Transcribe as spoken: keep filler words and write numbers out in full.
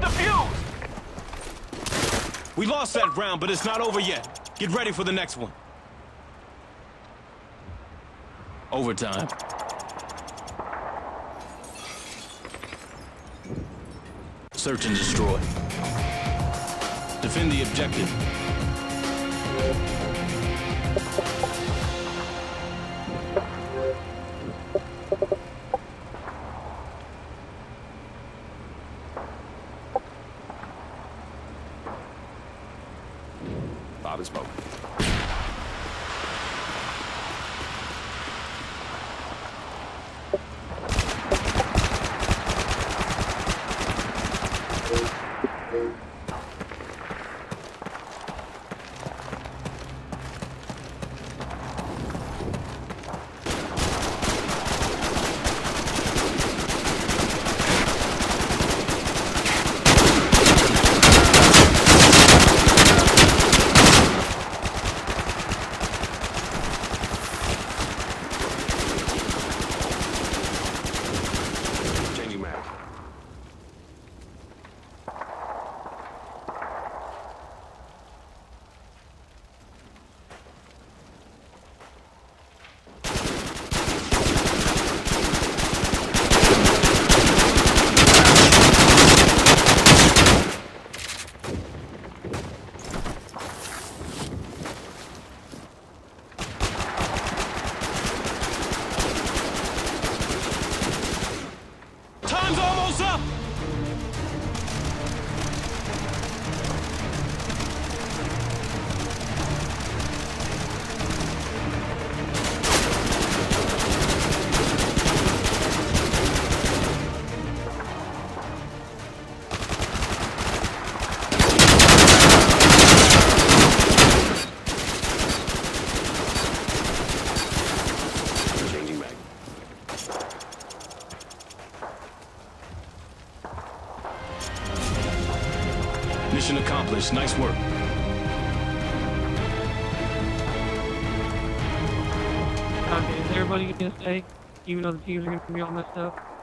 defused! We lost that round, but it's not over yet. Get ready for the next one. Overtime. Search and destroy. Defend the objective. Bob is smoke. Time's almost up! Changing back. Mission accomplished. Nice work. Okay, is everybody gonna stay? Even though the teams are gonna be all messed up?